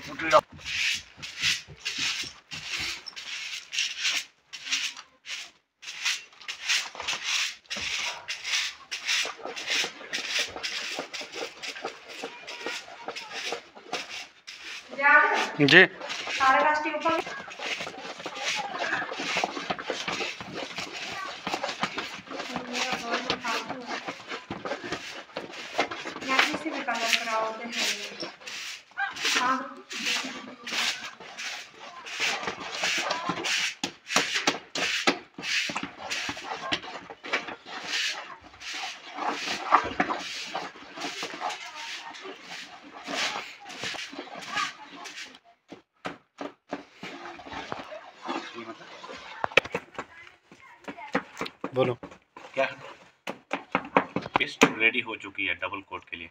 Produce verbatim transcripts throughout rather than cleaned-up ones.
पुटी जी बोलो क्या paste ready हो चुकी है डबल कोट के लिए।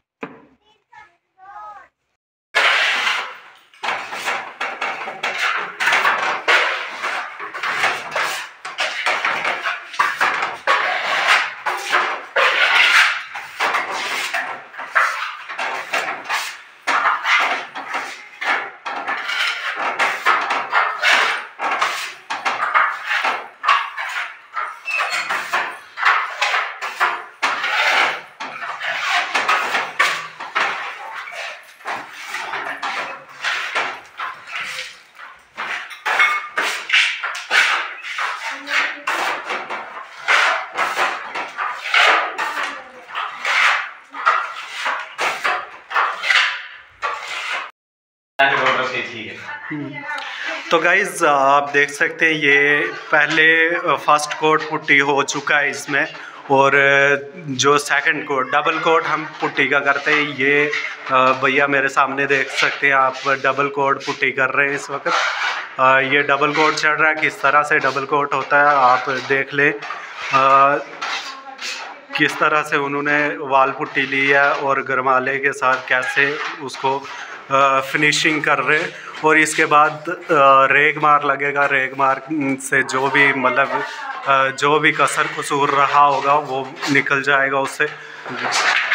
तो गाइज़ आप देख सकते हैं ये पहले फर्स्ट कोट पुट्टी हो चुका है इसमें, और जो सेकंड कोट डबल कोट हम पुट्टी का करते हैं ये भैया मेरे सामने देख सकते हैं आप डबल कोट पुट्टी कर रहे हैं इस वक्त। ये डबल कोट चढ़ रहा है, किस तरह से डबल कोट होता है आप देख लें। आ, किस तरह से उन्होंने वाल पुट्टी ली है और गरमाले के साथ कैसे उसको फिनिशिंग कर रहे हैं। और इसके बाद रेग मार लगेगा, रेग मार से जो भी मतलब जो भी कसर कसूर रहा होगा वो निकल जाएगा उससे।